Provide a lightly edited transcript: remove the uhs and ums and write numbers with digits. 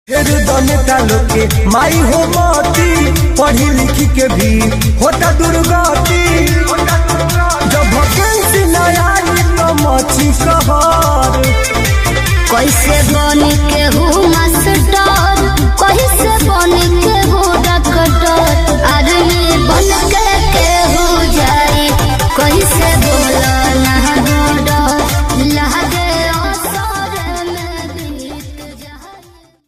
नेता लोग के माई हो मोती पढ़ी लिखी के भी होता दुर्गति। जब वैकेंसी न आई तो मची कहर। कैसे बन के हूँ मास्टर, कैसे बन के हूँ डॉक्टर, आदमी बन के हूँ जाई कैसे